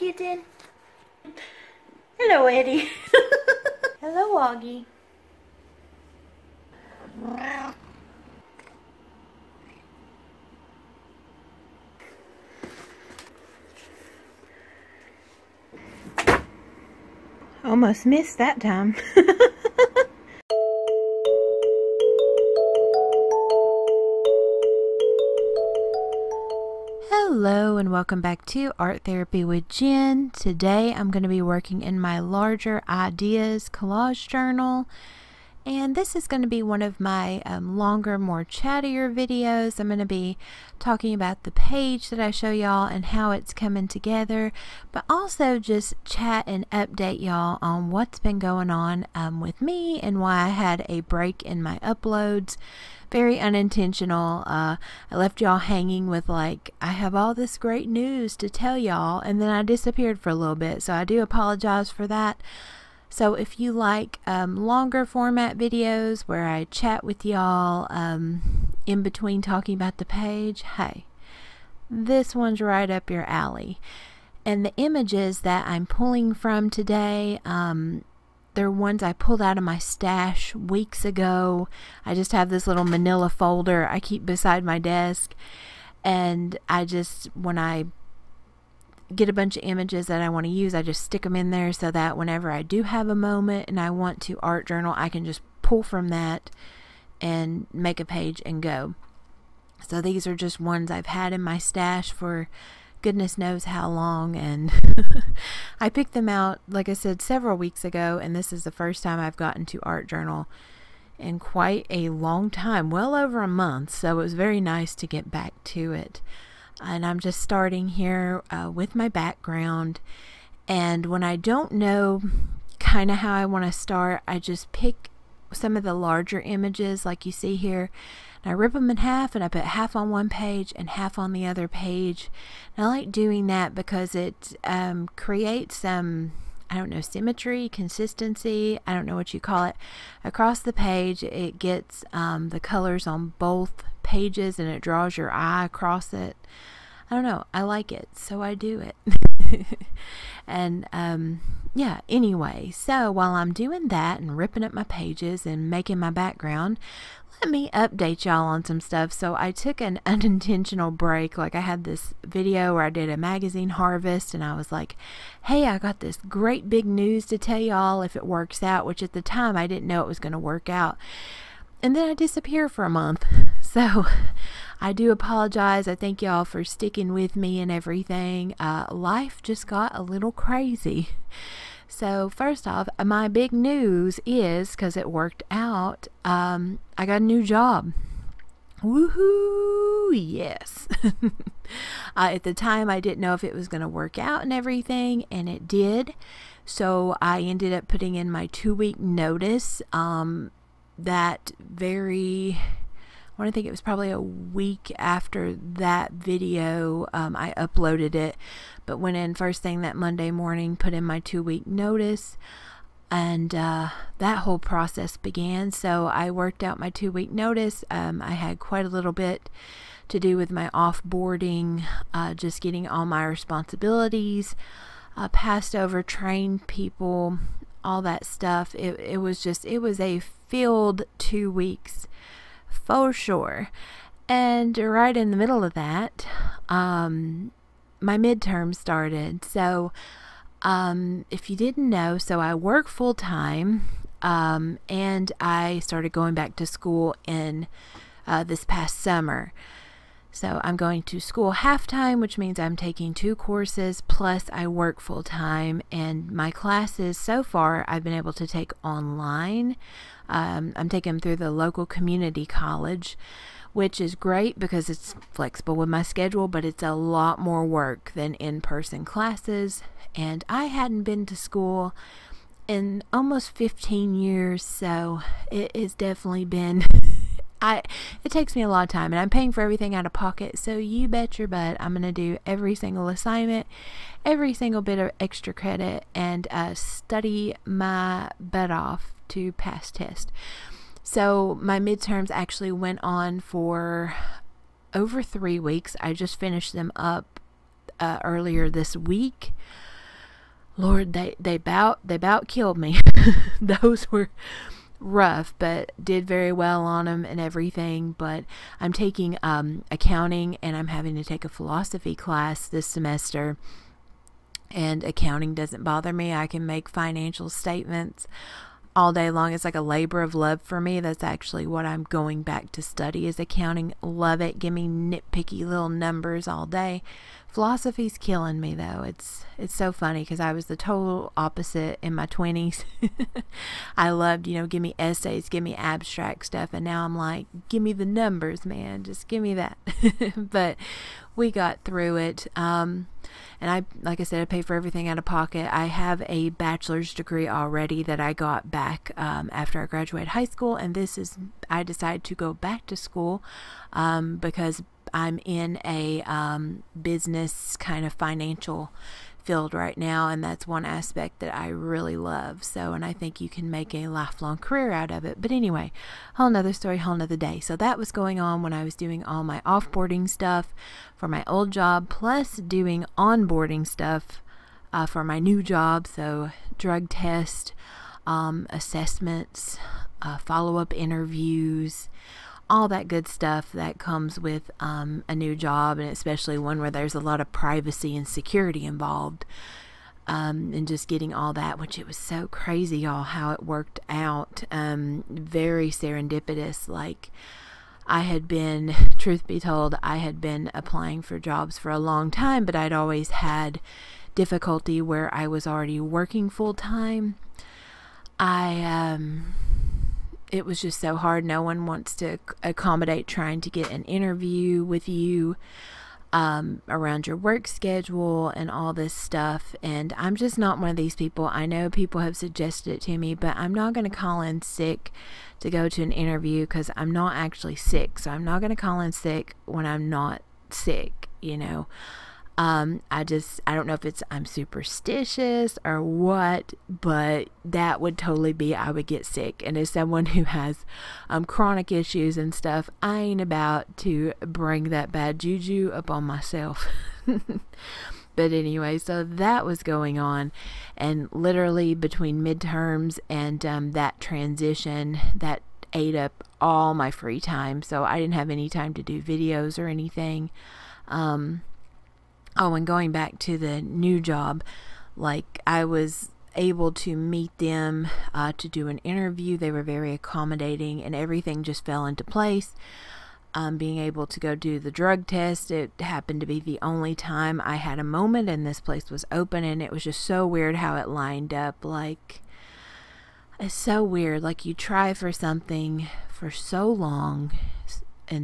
you, Jenn? Hello, Eddie. Hello, Augie. Almost missed that time. Hello and welcome back to Art Therapy with Jenn. Today I'm going to be working in my larger ideas collage journal, and this is going to be one of my longer, more chattier videos. I'm going to be talking about the page that I show y'all and how it's coming together, but also just chat and update y'all on what's been going on with me and why I had a break in my uploads. Very unintentional. I left y'all hanging with like, I have all this great news to tell y'all, and then I disappeared for a little bit, so I do apologize for that. So if you like longer format videos where I chat with y'all in between talking about the page, hey, this one's right up your alley. And the images that I'm pulling from today, they're ones I pulled out of my stash weeks ago. I just have this little manila folder I keep beside my desk, and I just, when I get a bunch of images that I want to use, I just stick them in there so that whenever I do have a moment and I want to art journal, I can just pull from that and make a page and go. So these are just ones I've had in my stash for goodness knows how long, and I picked them out, like I said, several weeks ago, and this is the first time I've gotten to art journal in quite a long time, well over a month, so it was very nice to get back to it. And I'm just starting here with my background, and when I don't know kind of how I want to start, I just pick some of the larger images like you see here, and I rip them in half, and I put half on one page and half on the other page. And I like doing that because it creates some, I don't know, symmetry, consistency, I don't know what you call it, across the page. It gets the colors on both pages, and it draws your eye across it. I don't know, I like it, so I do it. And yeah, anyway, so while I'm doing that and ripping up my pages and making my background, let me update y'all on some stuff. So I took an unintentional break. Like, I had this video where I did a magazine harvest, and I was like, hey, I got this great big news to tell y'all if it works out, which at the time I didn't know it was going to work out. And then I disappeared for a month. So I do apologize. I thank y'all for sticking with me and everything. Life just got a little crazy. So first off, my big news is, because it worked out, I got a new job. Woohoo! Yes. At the time, I didn't know if it was going to work out and everything, and it did. So I ended up putting in my 2-week notice. That very, I want to think it was probably a week after that video, I uploaded it, but went in first thing that Monday morning, put in my 2-week notice, and that whole process began. So I worked out my 2-week notice. I had quite a little bit to do with my offboarding, just getting all my responsibilities passed over, trained people, all that stuff. It was a filled 2 weeks for sure. And right in the middle of that, my midterm started. So if you didn't know, so I work full-time, and I started going back to school in this past summer. So I'm going to school half-time, which means I'm taking 2 courses, plus I work full-time, and my classes so far I've been able to take online. I'm taking them through the local community college, which is great because it's flexible with my schedule, but it's a lot more work than in-person classes. And I hadn't been to school in almost 15 years, so it has definitely been it takes me a lot of time, and I'm paying for everything out of pocket, so you bet your butt I'm going to do every single assignment, every single bit of extra credit, and study my butt off to pass test. So my midterms actually went on for over 3 weeks. I just finished them up earlier this week. Lord, they about killed me. Those were rough, but did very well on them and everything. But I'm taking accounting, and I'm having to take a philosophy class this semester, and accounting doesn't bother me. I can make financial statements all day long. It's like a labor of love for me. That's actually what I'm going back to study, is accounting. Love it. Give me nitpicky little numbers all day. Philosophy's killing me though. It's so funny because I was the total opposite in my 20s. I loved, give me essays, give me abstract stuff, and now I'm like, give me the numbers, man. Just give me that. But we got through it. And like I said, I pay for everything out of pocket. I have a bachelor's degree already that I got back after I graduated high school, and I decided to go back to school because I'm in a business kind of financial field right now, and that's one aspect that I really love. So, and I think you can make a lifelong career out of it. But anyway, whole nother story, whole nother day. So that was going on when I was doing all my offboarding stuff for my old job, plus doing onboarding stuff for my new job. So drug test, assessments, follow-up interviews, all that good stuff that comes with a new job, and especially one where there's a lot of privacy and security involved, and just getting all that, which it was so crazy, y'all, how it worked out. Very serendipitous. Like, I had been, truth be told, I had been applying for jobs for a long time, but I'd always had difficulty where I was already working full-time. It was just so hard. No one wants to accommodate trying to get an interview with you around your work schedule and all this stuff. And I'm just not one of these people. I know people have suggested it to me, but I'm not going to call in sick to go to an interview because I'm not actually sick. So I'm not going to call in sick when I'm not sick, I don't know if I'm superstitious or what, but that would totally be, I would get sick. And as someone who has chronic issues and stuff, I ain't about to bring that bad juju upon myself. But anyway, so that was going on, and literally between midterms and that transition, that ate up all my free time. So I didn't have any time to do videos or anything. Oh, and going back to the new job, like, I was able to meet them to do an interview. They were very accommodating, and everything just fell into place. Being able to go do the drug test, it happened to be the only time I had a moment, and this place was open, and it was just so weird how it lined up. Like, it's so weird. Like, you try for something for so long, and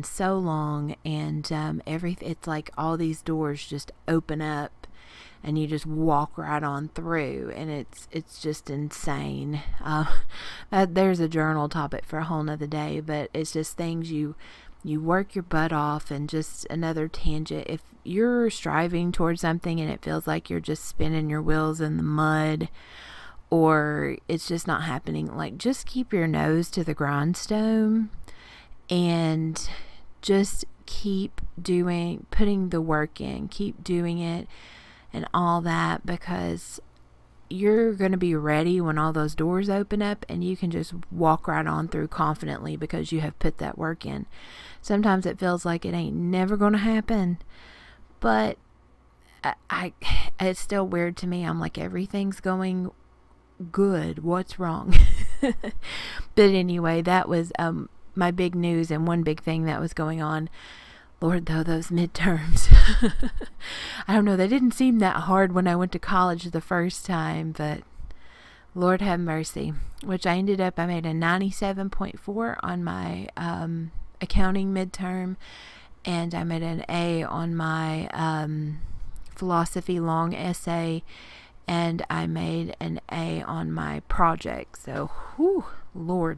it's like all these doors just open up and you just walk right on through, and it's just insane. There's a journal topic for a whole nother day, but it's just things you work your butt off. And just another tangent, if you're striving towards something and it feels like you're just spinning your wheels in the mud, or it's just not happening, like, just keep your nose to the grindstone and just keep putting the work in, keep doing it and all that, because you're going to be ready when all those doors open up, and you can just walk right on through confidently because you have put that work in. Sometimes it feels like it ain't never going to happen, but it's still weird to me. I'm like, everything's going good. What's wrong? But anyway, that was my big news, and one big thing that was going on. Lord, though, those midterms. I don't know, they didn't seem that hard when I went to college the first time, but Lord have mercy. Which I made a 97.4 on my accounting midterm, and I made an A on my philosophy long essay, and I made an A on my project. So, whew, Lord.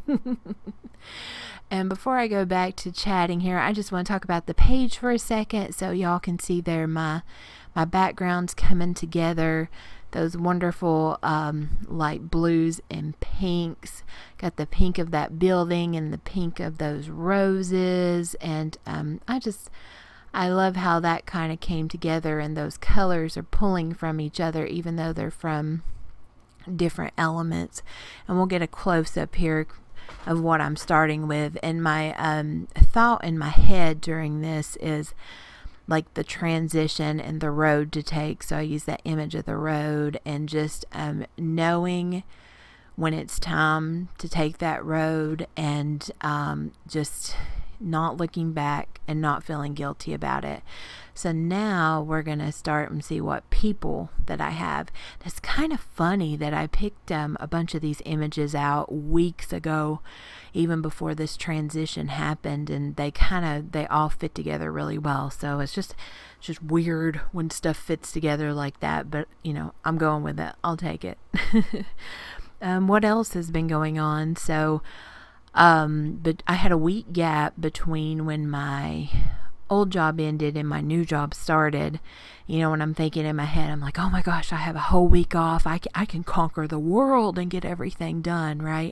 And before I go back to chatting here, I just want to talk about the page for a second, so y'all can see there my backgrounds coming together. Those wonderful light blues and pinks. Got the pink of that building and the pink of those roses, and I love how that kind of came together, and those colors are pulling from each other even though they're from different elements. And we'll get a close-up here of what I'm starting with. And my thought in my head during this is like the transition and the road to take. So I use that image of the road, and just knowing when it's time to take that road, and just not looking back and not feeling guilty about it. So now we're going to start and see what people that I have. It's kind of funny that I picked a bunch of these images out weeks ago, even before this transition happened, and they all fit together really well. So it's just weird when stuff fits together like that, but you know, I'm going with it. I'll take it. What else has been going on? So but I had a week gap between when my old job ended and my new job started. You know, when I'm thinking in my head, I'm like, oh my gosh, I have a whole week off. I can conquer the world and get everything done, right?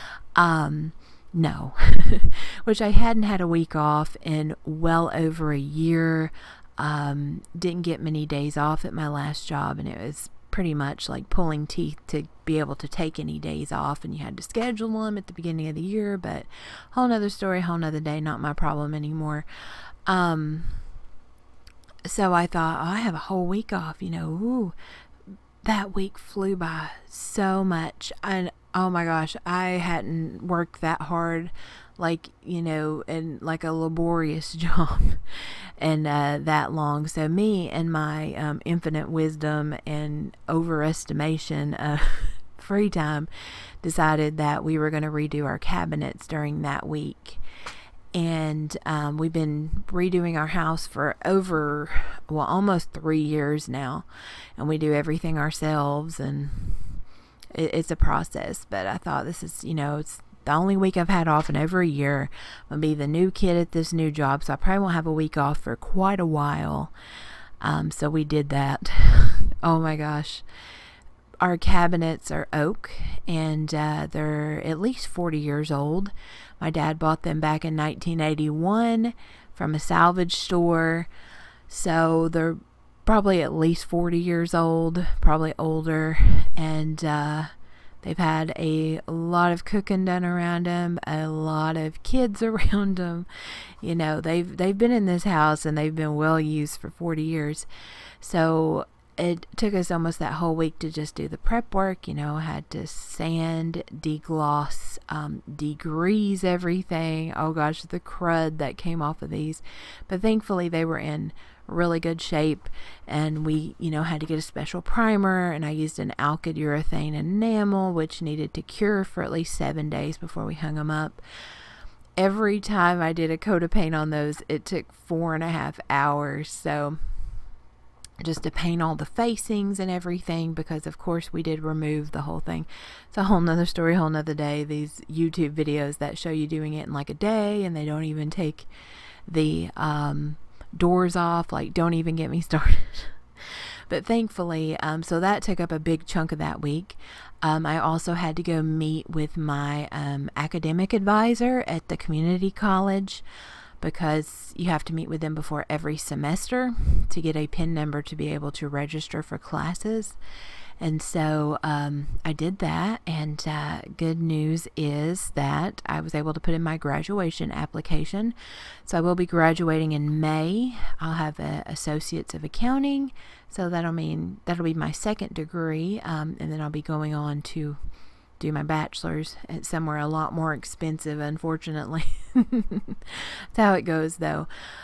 No. Which I hadn't had a week off in well over a year. Didn't get many days off at my last job, and it was pretty much like pulling teeth to be able to take any days off, and you had to schedule them at the beginning of the year, but whole nother story, whole nother day, not my problem anymore. So I thought, oh, I have a whole week off, you know. Ooh, that week flew by so much, and oh my gosh, I hadn't worked that hard, like, you know, in like a laborious job and that long. So me and my infinite wisdom and overestimation of free time decided that we were going to redo our cabinets during that week. And we've been redoing our house for over, well, almost 3 years now, and we do everything ourselves, and it's a process. But I thought, this is, you know, it's the only week I've had off in over a year. I'm gonna be the new kid at this new job, so I probably won't have a week off for quite a while. So we did that. Oh my gosh. Our cabinets are oak, and they're at least 40 years old. My dad bought them back in 1981 from a salvage store. So they're probably at least 40 years old, probably older. And they've had a lot of cooking done around them, a lot of kids around them. You know, they've been in this house, and they've been well used for 40 years. So it took us almost that whole week to just do the prep work. You know, I had to sand, degloss, degrease everything. Oh gosh, the crud that came off of these. But thankfully they were in really good shape, and we, you know, had to get a special primer, and I used an alkyd urethane enamel, which needed to cure for at least 7 days before we hung them up. Every time I did a coat of paint on those, it took 4.5 hours. So just to paint all the facings and everything, because of course we did remove the whole thing. It's a whole nother story, whole nother day. These YouTube videos that show you doing it in like a day, and they don't even take the doors off. Like, don't even get me started. But thankfully, so that took up a big chunk of that week. I also had to go meet with my academic advisor at the community college, because you have to meet with them before every semester to get a PIN number to be able to register for classes. And so I did that, and good news is that I was able to put in my graduation application. So I will be graduating in May. I'll have an Associates of Accounting, so that'll be my second degree, and then I'll be going on to do my bachelor's at somewhere a lot more expensive, unfortunately. That's how it goes, though.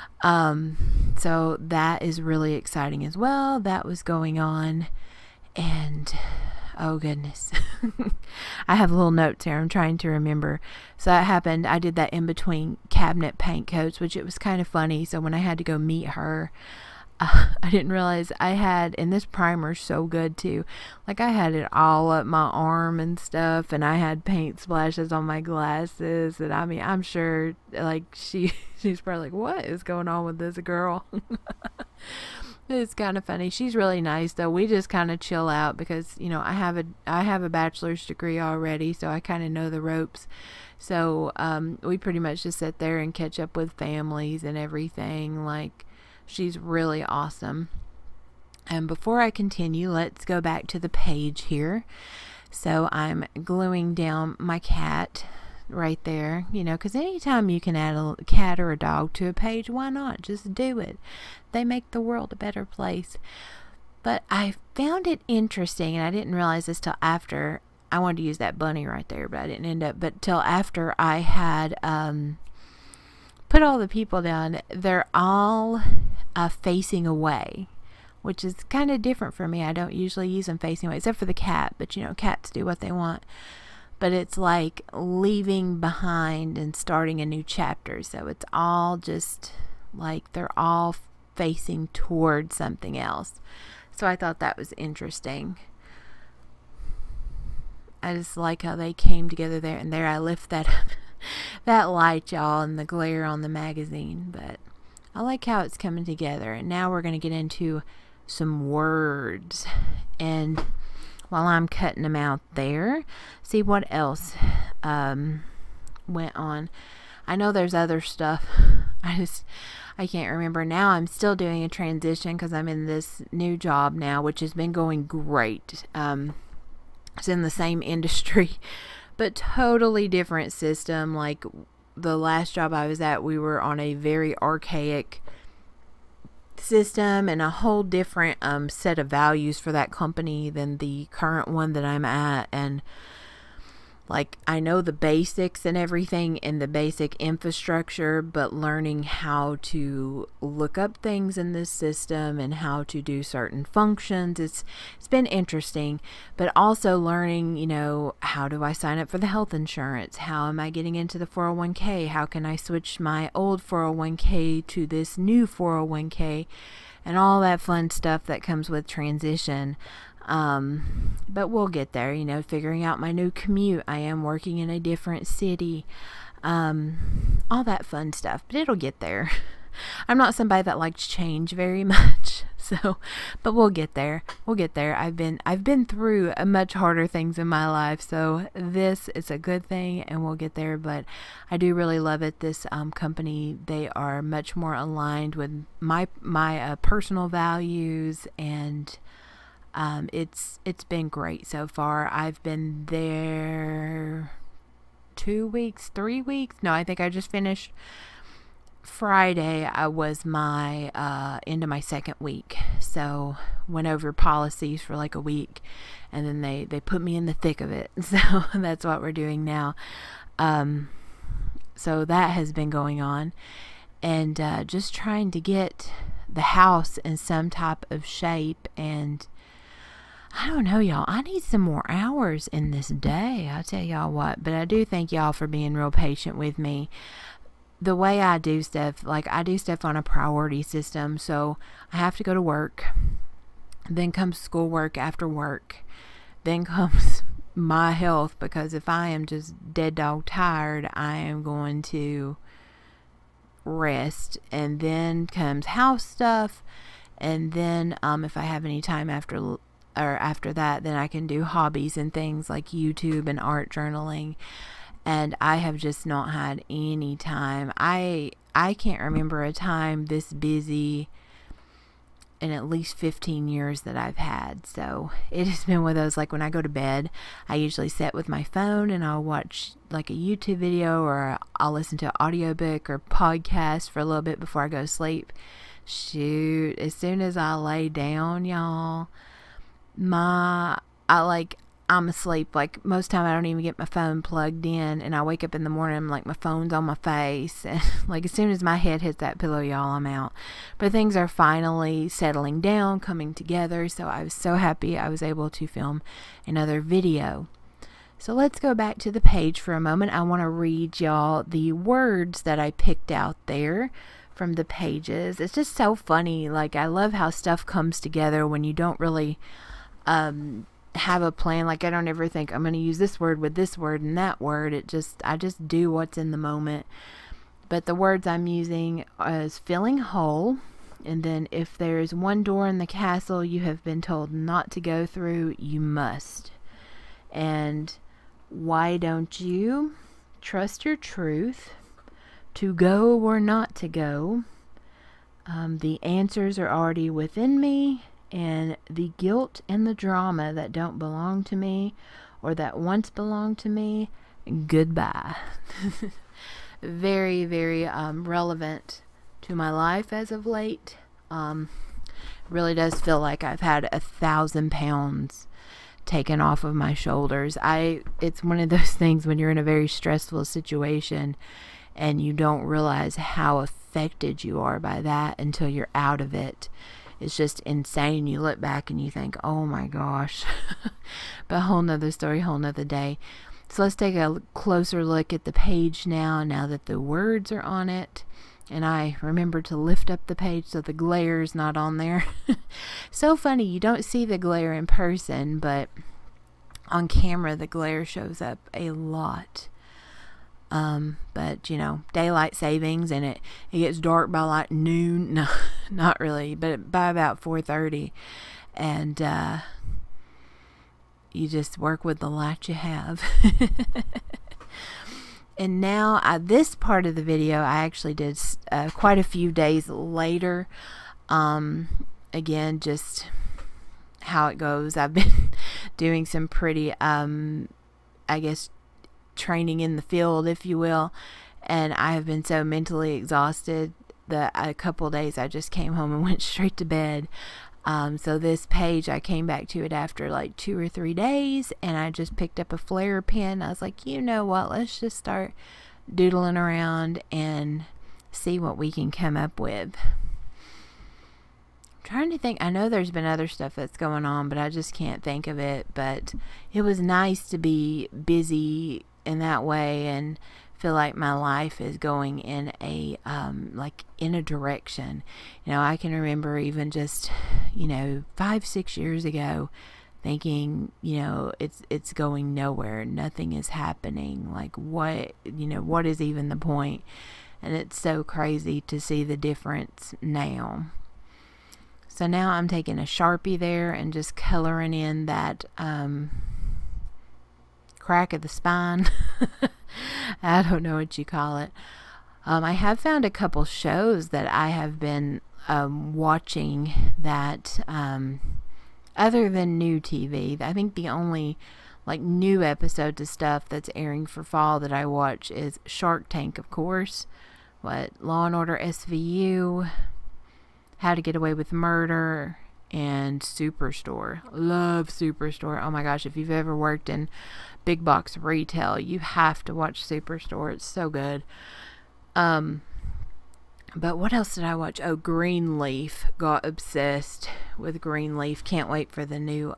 So that is really exciting as well. That was going on, and oh goodness. I have little notes here I'm trying to remember. So that happened. I did that in between cabinet paint coats, which it was kind of funny. So when I had to go meet her, I didn't realize I had, and this primer's so good too, like I had it all up my arm and stuff, and I had paint splashes on my glasses, and I mean, I'm sure like she's probably like, what is going on with this girl? It's kind of funny. She's really nice though. We just kind of chill out because, you know, I have a bachelor's degree already, so I kind of know the ropes. So we pretty much just sit there and catch up with families and everything. Like, She's really awesome. And before I continue, let's go back to the page here. So I'm gluing down my cat right there, you know, because anytime you can add a cat or a dog to a page, why not? Just do it. They make the world a better place. But I found it interesting, and I didn't realize this till after. I wanted to use that bunny right there, but I didn't end up. But till after I had put all the people down, they're all facing away, which is kind of different for me. I don't usually use them facing away, except for the cat, but you know, cats do what they want. But it's like leaving behind and starting a new chapter. So it's all just like they're all facing towards something else. So I thought that was interesting. I just like how they came together there, and there I lift that that light, y'all, and the glare on the magazine. But I like how it's coming together. And now we're going to get into some words. And while I'm cutting them out there, see what else went on. I know there's other stuff. I can't remember. Now I'm still doing a transition because I'm in this new job now, which has been going great. It's in the same industry, but totally different system. Like the last job I was at, we were on a very archaic system and a whole different set of values for that company than the current one that I'm at. And like, I know the basics and everything and the basic infrastructure, but learning how to look up things in this system and how to do certain functions, it's been interesting. But also learning, you know, how do I sign up for the health insurance? How am I getting into the 401k? How can I switch my old 401k to this new 401k? And all that fun stuff that comes with transition. But we'll get there, you know, figuring out my new commute. I am working in a different city, all that fun stuff, but it'll get there. I'm not somebody that likes change very much, so, but we'll get there. We'll get there. I've been through much harder things in my life, so this is a good thing, and we'll get there. But I do really love it. This company, they are much more aligned with my personal values, and it's been great so far. I've been there 2 weeks, 3 weeks. No, I think I just finished Friday. I was my into my second week, so went over policies for like a week, and then they put me in the thick of it. So that's what we're doing now. So that has been going on, and just trying to get the house in some type of shape. And I don't know, y'all. I need some more hours in this day. I'll tell y'all what. But I do thank y'all for being real patient with me. The way I do stuff, like I do stuff on a priority system. So I have to go to work. Then comes schoolwork after work. Then comes my health. Because if I am just dead dog tired, I am going to rest. And then comes house stuff. And then if I have any time after that, then I can do hobbies and things like YouTube and art journaling. And I have just not had any time. I can't remember a time this busy in at least 15 years that I've had. So it has been one of those, like when I go to bed, I usually sit with my phone and I'll watch like a YouTube video, or I'll listen to an audiobook or podcast for a little bit before I go to sleep. Shoot, as soon as I lay down, y'all, I'm asleep. Like most time I don't even get my phone plugged in, and I wake up in the morning, I'm like, my phone's on my face, and like as soon as my head hits that pillow, y'all, I'm out. But things are finally settling down, coming together, so I was so happy I was able to film another video. So let's go back to the page for a moment. I want to read y'all the words that I picked out there from the pages. It's just so funny. Like, I love how stuff comes together when you don't really have a plan. Like, I don't ever think I'm going to use this word with this word and that word. I just do what's in the moment. But the words I'm using is filling whole, and then if there is one door in the castle you have been told not to go through, you must. And why don't you trust your truth, to go or not to go, The answers are already within me, and the guilt and the drama that don't belong to me or that once belonged to me, goodbye. Very, very relevant to my life as of late. Really does feel like I've had 1,000 pounds taken off of my shoulders. It's one of those things when you're in a very stressful situation and you don't realize how affected you are by that until you're out of it. It's just insane. You look back and you think, oh my gosh. But a whole nother story, whole nother day. So let's take a closer look at the page now that the words are on it. And I remember to lift up the page so the glare is not on there. So funny, you don't see the glare in person, but on camera the glare shows up a lot. But you know, daylight savings, and it gets dark by like noon. No, not really, but by about 4:30, and you just work with the light you have. And now this part of the video I actually did quite a few days later. Again, just how it goes. I've been doing some pretty I guess training in the field, if you will, and I have been so mentally exhausted that a couple days I just came home and went straight to bed. So this page, I came back to it after like 2 or 3 days, and I just picked up a flare pen. I was like, you know what, let's just start doodling around and see what we can come up with. I'm trying to think. I know there's been other stuff that's going on, but I just can't think of it. But it was nice to be busy in that way and feel like my life is going in a in a direction. You know, I can remember even just, you know, 5-6 years ago thinking, you know, it's going nowhere, nothing is happening, like what, you know, what is even the point? And it's so crazy to see the difference now. So now I'm taking a Sharpie there and just coloring in that crack of the spine. I don't know what you call it. I have found a couple shows that I have been watching that other than new TV. I think the only like new episodes of stuff that's airing for fall that I watch is Shark Tank, of course, Law and Order SVU, How to Get Away with Murder, and Superstore. Love Superstore. Oh my gosh, if you've ever worked in big box retail, you have to watch Superstore. It's so good. But what else did I watch? Oh, Greenleaf. Got obsessed with Greenleaf. Can't wait for the new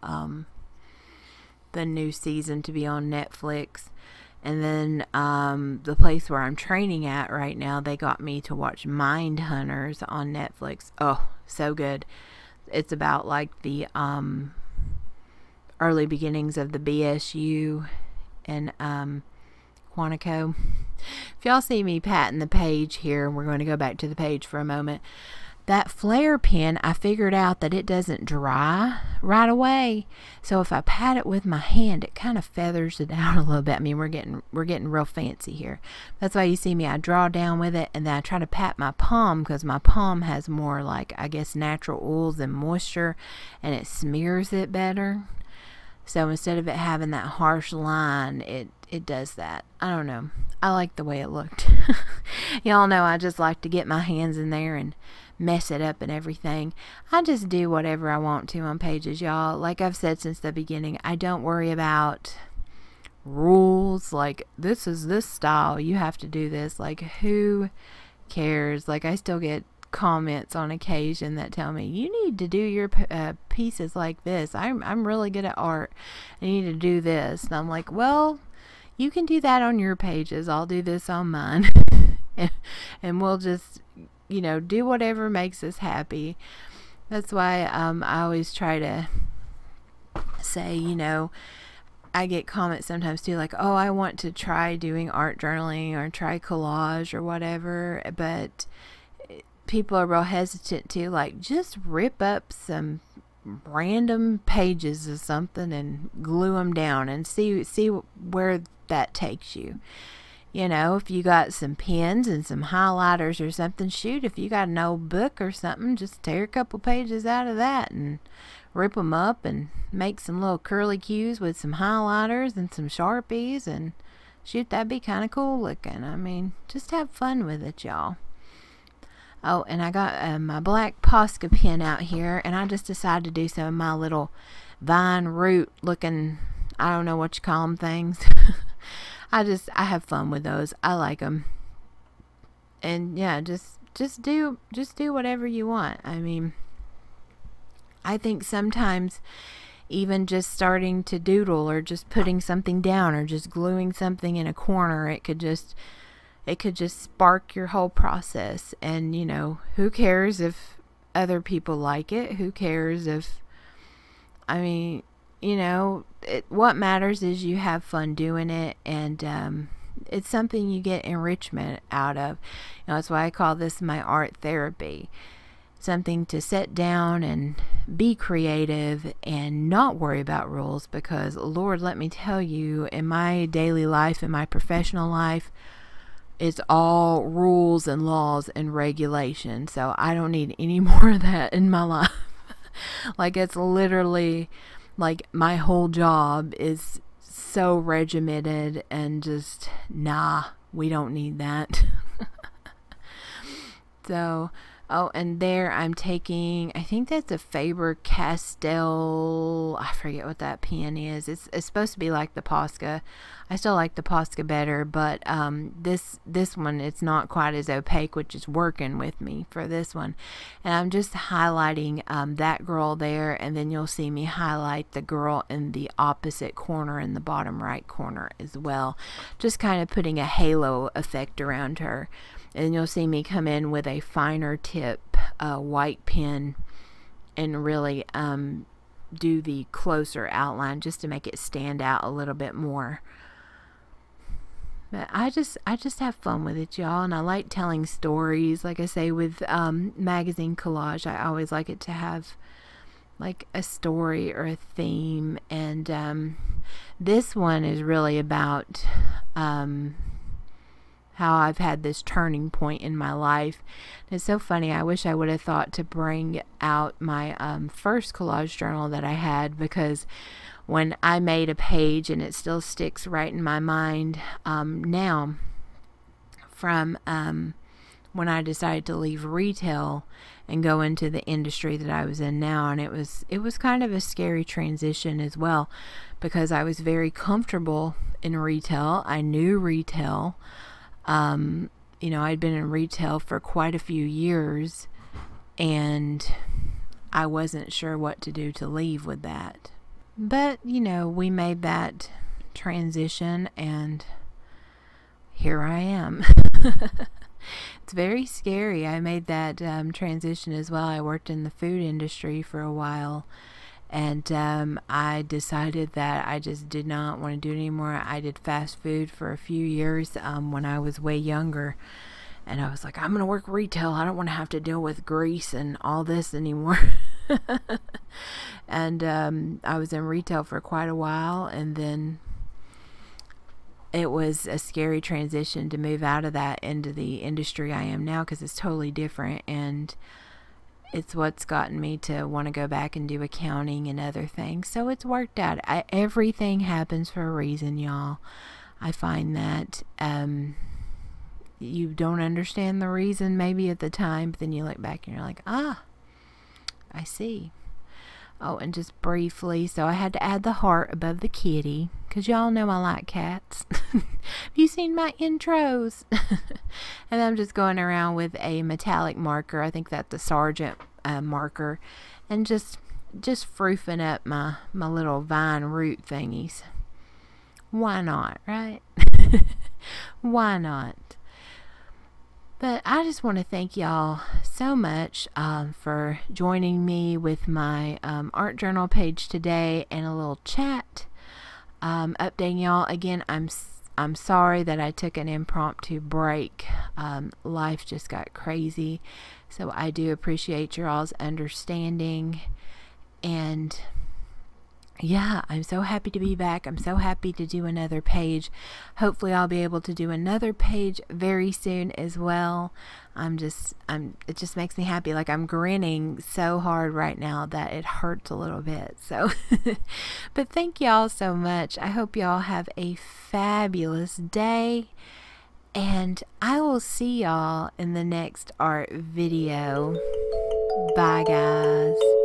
season to be on Netflix. And then the place where I'm training at right now, they got me to watch Mind Hunters on Netflix. Oh, so good. It's about like the early beginnings of the BSU and Quantico. If y'all see me patting the page here, we're going to go back to the page for a moment. That flare pen, I figured out that it doesn't dry right away. So if I pat it with my hand, it kind of feathers it out a little bit. I mean, we're getting real fancy here. That's why you see me, I draw down with it, and then I try to pat my palm because my palm has more, like, I guess, natural oils and moisture, and it smears it better. So instead of it having that harsh line, it does that. I don't know. I like the way it looked. Y'all know I just like to get my hands in there and mess it up and everything. I just do whatever I want to on pages, y'all. Like I've said since the beginning, I don't worry about rules. Like, this is this style, you have to do this. Like, who cares? Like, I still get comments on occasion that tell me, you need to do your pieces like this. I'm really good at art. I need to do this. And I'm like, well, you can do that on your pages. I'll do this on mine. and we'll just, you know, do whatever makes us happy. That's why I always try to say, you know, I get comments sometimes too, like, oh, I want to try doing art journaling or try collage or whatever, but people are real hesitant to, like, just rip up some random pages of something and glue them down and see where that takes you. You know, if you got some pens and some highlighters or something, shoot, if you got an old book or something, just tear a couple pages out of that and rip them up and make some little curly cues with some highlighters and some Sharpies, and shoot, that'd be kind of cool looking. I mean, just have fun with it, y'all. Oh, and I got my black Posca pen out here, and I just decided to do some of my little vine root looking, I don't know what you call them, things. I have fun with those. I like them. And yeah, just do whatever you want. I mean, I think sometimes even just starting to doodle or just putting something down or just gluing something in a corner, it could just spark your whole process. And you know, who cares if other people like it? Who cares if, I mean, you know, what matters is you have fun doing it, and it's something you get enrichment out of. You know, that's why I call this my art therapy. Something to sit down and be creative and not worry about rules, because Lord, let me tell you, in my daily life, in my professional life, it's all rules and laws and regulations. So I don't need any more of that in my life. Like, it's literally like my whole job is so regimented, and just, nah, we don't need that. So, oh, and there I'm taking, I think that's a Faber-Castell, I forget what that pen is. It's supposed to be like the Posca. I still like the Posca better, but this one, it's not quite as opaque, which is working with me for this one. And I'm just highlighting that girl there, and then you'll see me highlight the girl in the opposite corner in the bottom right corner as well. Just kind of putting a halo effect around her. And you'll see me come in with a finer tip white pen and really do the closer outline just to make it stand out a little bit more. But I just have fun with it, y'all, and I like telling stories. Like I say, with magazine collage, I always like it to have like a story or a theme. And this one is really about how I've had this turning point in my life. And it's so funny, I wish I would have thought to bring out my first collage journal that I had, because when I made a page, and it still sticks right in my mind now, from when I decided to leave retail and go into the industry that I was in now. And it was kind of a scary transition as well, because I was very comfortable in retail. I knew retail. You know, I'd been in retail for quite a few years, and I wasn't sure what to do to leave with that. But, you know, we made that transition, and here I am. It's very scary. I made that transition as well. I worked in the food industry for a while, and I decided that I just did not want to do it anymore. I did fast food for a few years when I was way younger, and I was like, I'm going to work retail. I don't want to have to deal with grease and all this anymore. And I was in retail for quite a while, and then it was a scary transition to move out of that into the industry I am now, because it's totally different, and it's what's gotten me to want to go back and do accounting and other things. So it's worked out. Everything happens for a reason, y'all. I find that you don't understand the reason maybe at the time, but then you look back and you're like, ah, I see. Oh, and just briefly, so I had to add the heart above the kitty, because y'all know I like cats. Have you seen my intros? And I'm just going around with a metallic marker. I think that's the Sargent marker, and just froofing up my little vine root thingies. Why not, right? Why not? But I just want to thank y'all so much for joining me with my art journal page today, and a little chat, updating y'all. Again, I'm sorry that I took an impromptu break. Life just got crazy, so I do appreciate your all's understanding. And yeah, I'm so happy to be back. I'm so happy to do another page. Hopefully I'll be able to do another page very soon as well. It just makes me happy. Like, I'm grinning so hard right now that it hurts a little bit. So, but thank y'all so much. I hope y'all have a fabulous day, and I will see y'all in the next art video. Bye, guys.